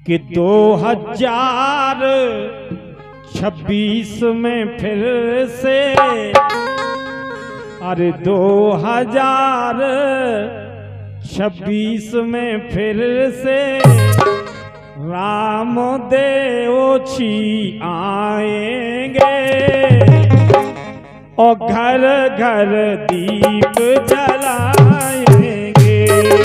कि 2026 में फिर से, अरे 2026 में फिर से राम देवोछी आएंगे और घर घर दीप जलाएंगे।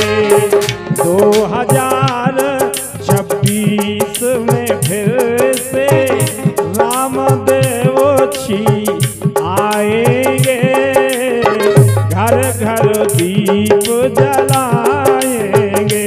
2026 में फिर से राम देवोछी आएंगे, घर घर दीप जलाएंगे।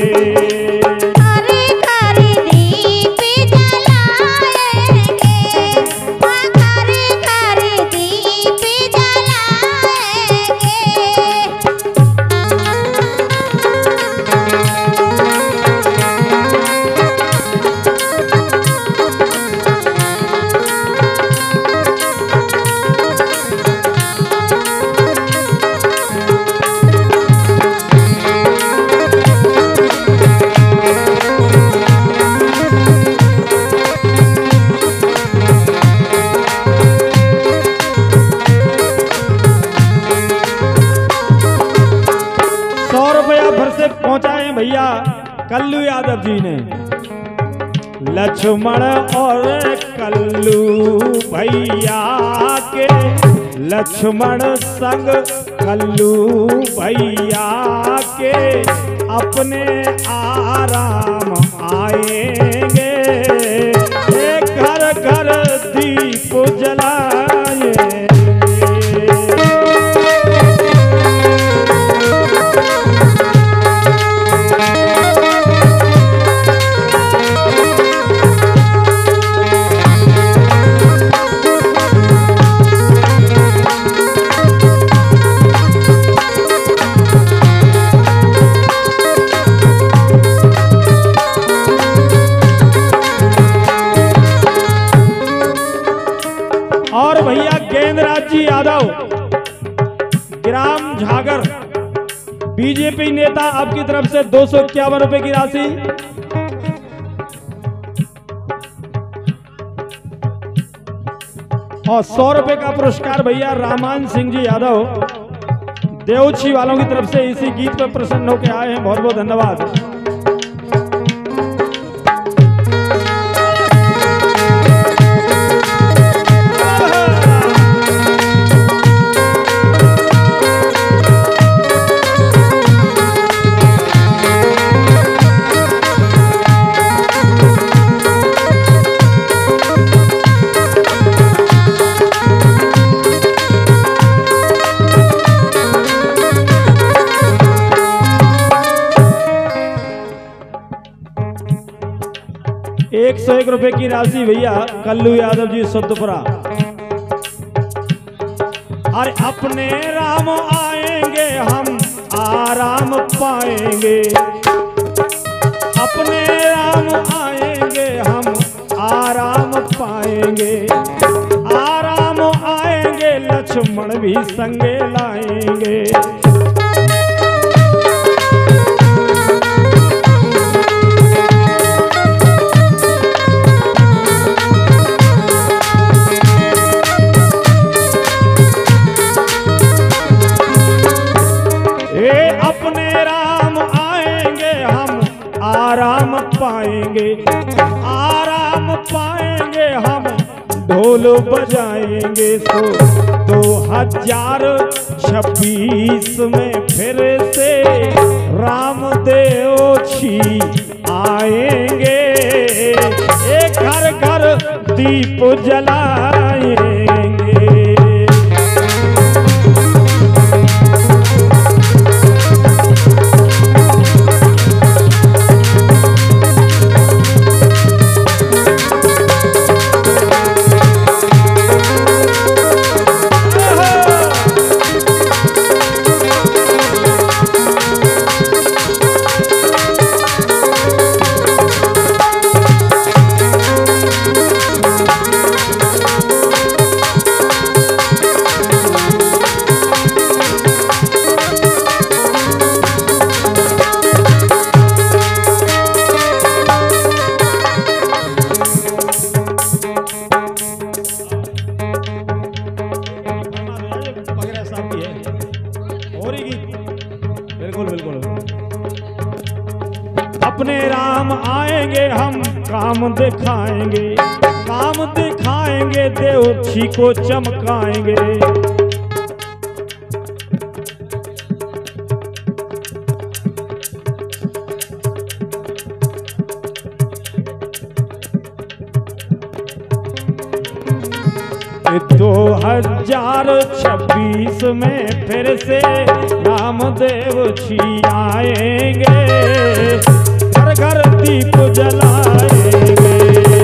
पहुंचाए भैया कल्लू यादव जी ने। लक्ष्मण और कल्लू भैया के, लक्ष्मण संग कल्लू भैया के अपने आराम आएंगे, घर घर दीप जलाएंगे। और भैया गेंदराज जी यादव ग्राम झागर बीजेपी नेता, आपकी तरफ से 251 रुपए की राशि। और 100 रुपए का पुरस्कार भैया रामान सिंह जी यादव देवछी वालों की तरफ से इसी गीत पर प्रसन्न होकर आए हैं। बहुत बहुत धन्यवाद। एक 101 रुपए की राशि भैया कल्लू यादव जी सुद्धपुरा। अरे अपने राम आएंगे हम आराम पाएंगे, अपने राम आएंगे हम आराम पाएंगे, आराम आएंगे लक्ष्मण भी संगे लाएंगे। आराम पाएंगे, आराम पाएंगे हम ढोल बजाएंगे। 2026 में फिर से राम देवोछी आएंगे, एक घर घर दीप जलाएंगे। राम आएंगे हम काम दिखाएंगे, काम दिखाएंगे देवछी को चमकाएंगे। दो 2026 में फिर से रामदेव जी आएंगे, घर घर दीप जलाएंगे।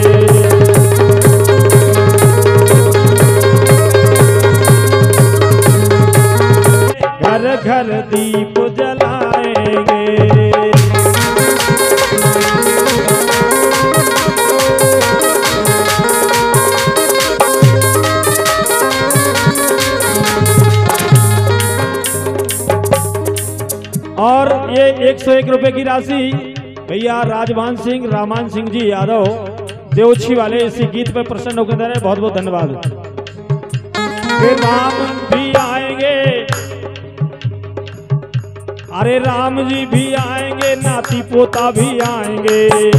घर घर दीप जलाएंगे। और ये 101 रुपए की राशि भैया राजमान सिंह रामान सिंह जी यादव देवछी वाले इसी गीत पे प्रसन्न होकर दे रहे, बहुत बहुत धन्यवाद। फिर राम भी आएंगे, अरे राम जी भी आएंगे, नाती पोता भी आएंगे।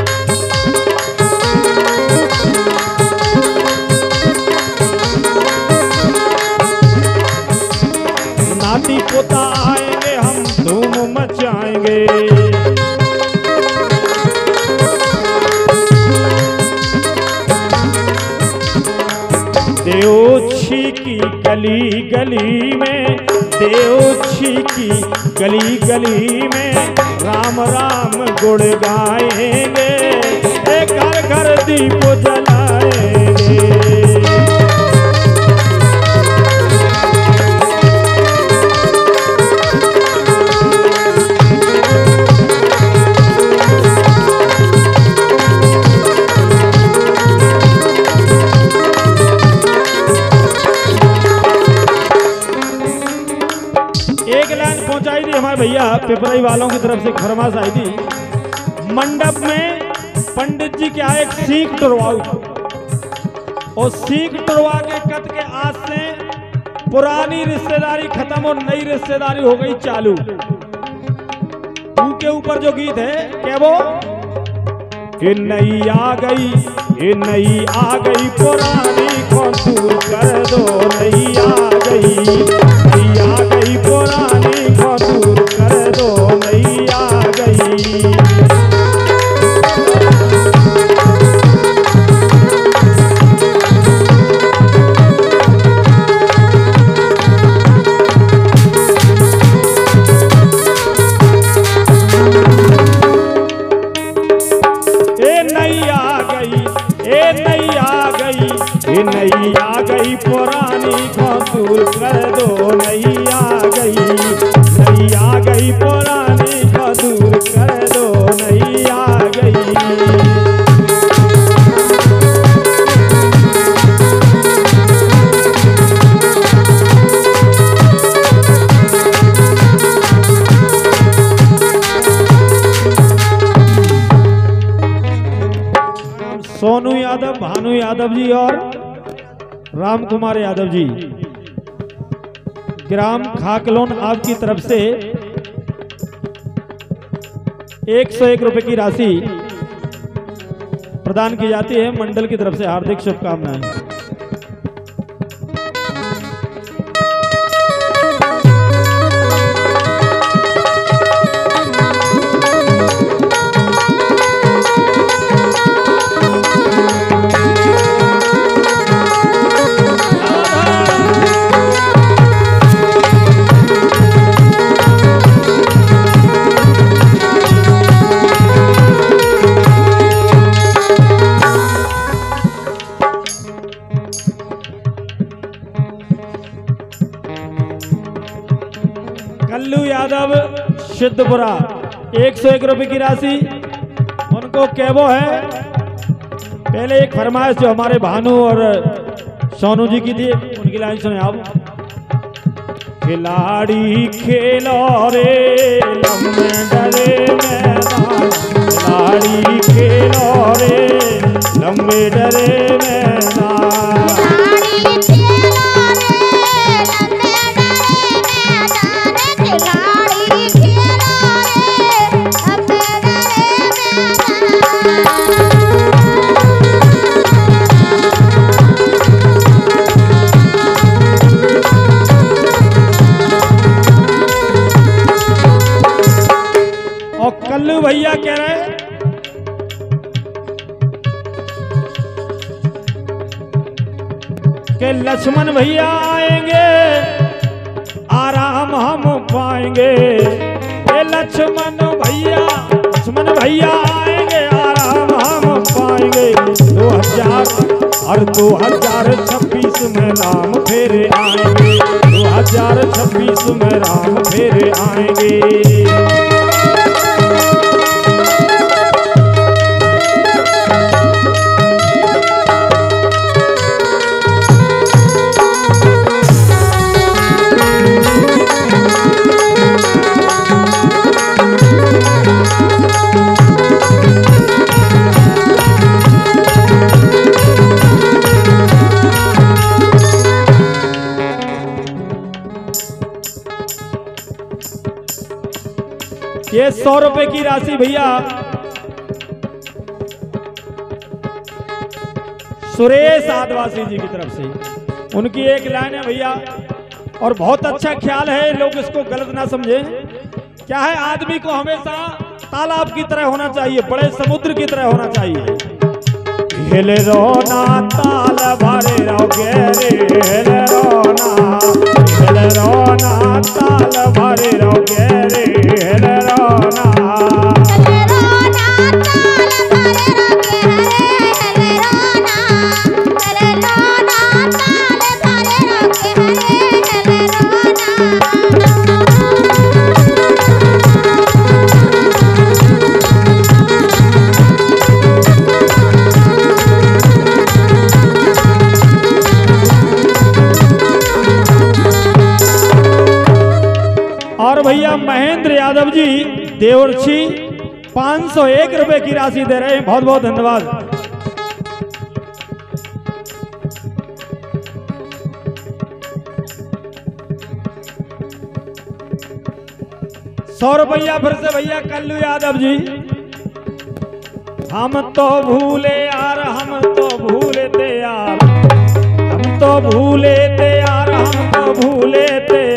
नाती पोता आएंगे, हम धूम मचाएंगे। देवछी की गली गली में, देवछी की गली गली में राम राम गुण गाएंगे, घर घर दीप जलाएंगे। पहुंचाई थी हमारे भैया पिपराई वालों की तरफ से फरमाश आई थी। मंडप में पंडित जी क्या एक सीख टुरवाई और सीख टुरवा के कत के आज से पुरानी रिश्तेदारी खत्म और नई रिश्तेदारी हो गई चालू। उनके ऊपर जो गीत है क्या वो, ये नई आ गई, ये नई आ गई पुरानी को दूर कर दो, नई आ गई, नई आ गई पुरानी को दूर कर दो, नई आ गई। नई आ गई पुरानी को दूर कर दो, नई आ गई, नई आ गई पुरानी को दूर कर दो, नई आ गई। सोनू यादव, भानु यादव जी और राम कुमार यादव जी ग्राम खाकलोन आपकी तरफ से 101 रुपए की राशि प्रदान की जाती है। मंडल की तरफ से हार्दिक शुभकामनाएं। कल्लू यादव सिद्धपुरा 101 रुपए की राशि उनको केवो है। पहले एक फरमाइश जो हमारे भानु और सोनू जी की थी, उनकी लाइन सुने आप। खिलाड़ी खेलो रे लम्बे डरे मैदान, खिलाड़ी खेलो रे लम्बे डरे मैदान। के लक्ष्मण भैया आएंगे आराम हम पाएंगे। ये लक्ष्मण भैया आएंगे आराम हम पाएंगे। 2026 में राम फेरे आएंगे। 2026 में राम फेरे आएंगे। ये 100 रुपए की राशि भैया सुरेश आदिवासी जी की तरफ से, उनकी एक लाइन है भैया और बहुत अच्छा ख्याल है, लोग इसको गलत ना समझें। क्या है, आदमी को हमेशा तालाब की तरह होना चाहिए, बड़े समुद्र की तरह होना चाहिए। हिल रोना ताल भरे रहोगे रे, हिल रोना ताल भरे रहोगे रे, हिल रोना और भैया महेंद्र यादव जी देवर्षी 501 रुपए की राशि दे रहे हैं, बहुत बहुत धन्यवाद। सौ रुपया फिर से भैया कल्लू यादव जी। हम तो भूले यार, हम तो भूले थे यार, हम तो भूले थे यार, हम तो भूले थे